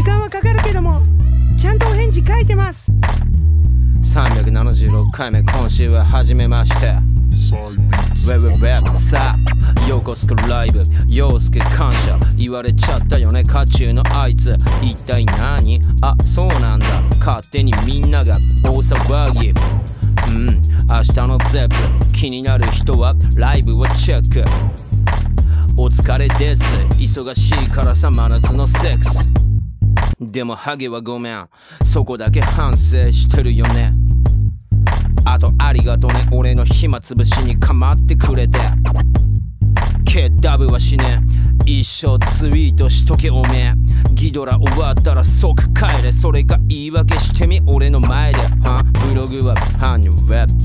間はかかるけどもちゃんとお返事書いてます。 376回目、今週は始めましてさあよこすかライブ、陽介感謝言われちゃったよね、渦中のあいつ一体何？あ、そうなんだ、勝手にみんなが大騒ぎ。明日のゼップ気になる人はライブをチェック。お疲れです、忙しいからさ真夏のセックス。でもハゲはごめん、そこだけ反省してるよね。あとありがとね、俺の暇つぶしに構ってくれて。KW はしねえ、一生ツイートしとけおめえ。ギドラ終わったら即帰れ、それか言い訳してみ俺の前で。ブログはハニュウェブ